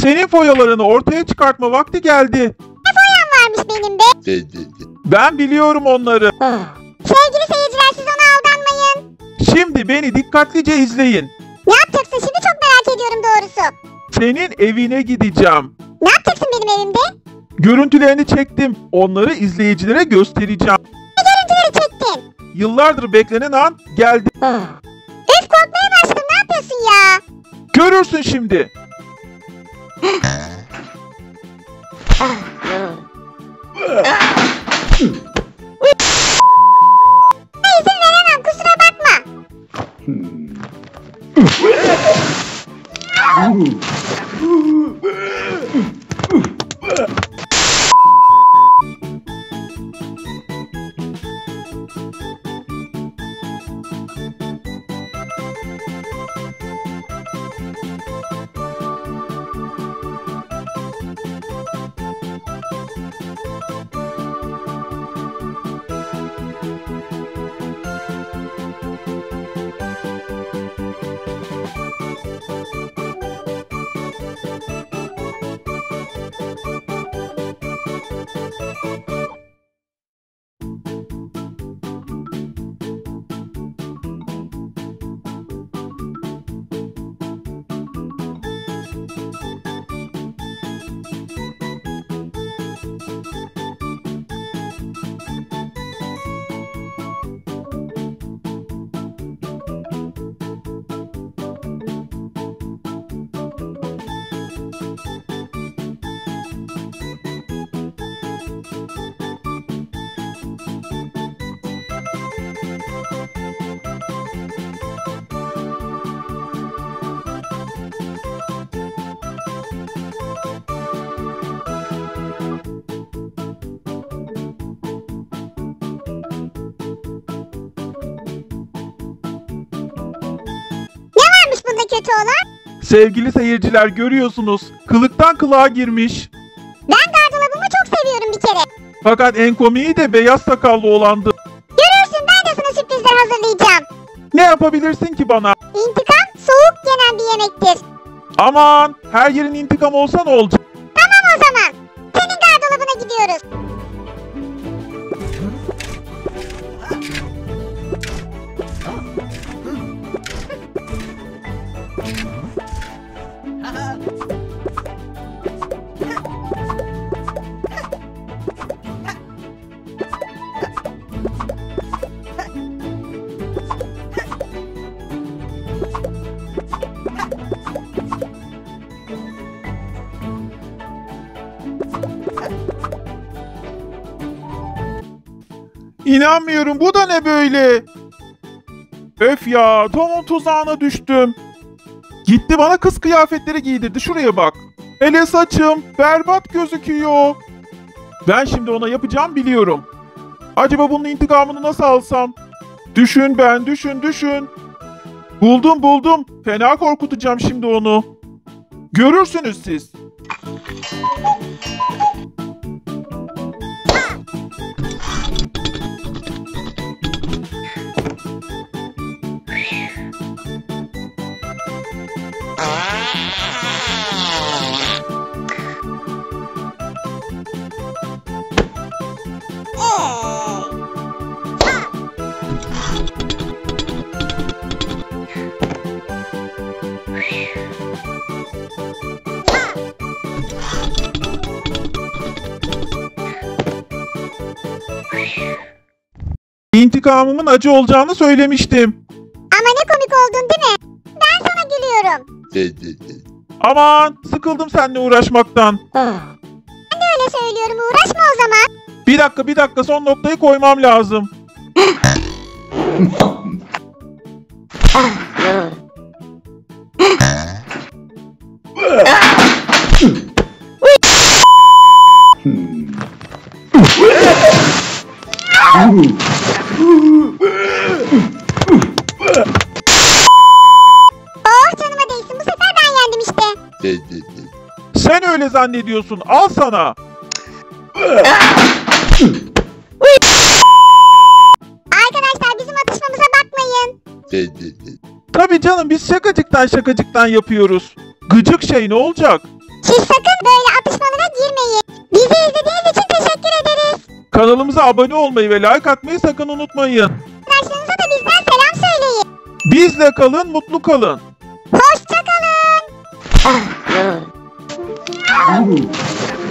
Senin foyalarını ortaya çıkartma vakti geldi. Ne foyam varmış benim be? Ben biliyorum onları. Sevgili seyirciler, siz ona aldanmayın. Şimdi beni dikkatlice izleyin. Ne yapacaksın şimdi, çok merak ediyorum doğrusu. Senin evine gideceğim. Ne yapacaksın benim evimde? Görüntülerini çektim. Onları izleyicilere göstereceğim. Ne görüntüleri çektin? Yıllardır beklenen an geldi. Üf, korkmaya başladım, ne yapıyorsun ya? Görürsün şimdi. İzin veremem, kusura bakma. Bunda kötü olan? Sevgili seyirciler, görüyorsunuz. Kılıktan kılığa girmiş. Ben gardırobamı çok seviyorum bir kere. Fakat en komiği de beyaz sakallı olandı. Görürsün, ben de sana sürprizler hazırlayacağım. Ne yapabilirsin ki bana? İntikam soğuk yenen bir yemektir. Aman, her yerin intikam olsa ne olacak? Tamam o zaman. Senin gardırobuna gidiyoruz. İnanmıyorum, bu da ne böyle? Öf ya, Tom'un tuzağına düştüm. Gitti bana kız kıyafetleri giydirdi, şuraya bak. Hele saçım berbat gözüküyor. Ben şimdi ona yapacağım biliyorum. Acaba bunun intikamını nasıl alsam? Düşün ben, düşün. Buldum. Fena korkutacağım şimdi onu. Görürsünüz siz. İntikamımın acı olacağını söylemiştim. Ama ne komik oldun değil mi? Ben sana gülüyorum. Aman, sıkıldım seninle uğraşmaktan. Ben de öyle söylüyorum, uğraşma o zaman. Bir dakika, son noktayı koymam lazım. Oh, canıma değsin, bu sefer ben yendim işte. Sen öyle zannediyorsun, al sana. Arkadaşlar, bizim atışmamıza bakmayın. Tabii canım, biz şakacıktan yapıyoruz. Gıcık şey ne olacak? Siz sakın böyle atışmalara girmeyin. Bizi izlediğiniz için teşekkür ederiz. Kanalımıza abone olmayı ve like atmayı sakın unutmayın. Arkadaşlarınıza da bizden selam söyleyin. Bizle kalın, mutlu kalın. Hoşça kalın.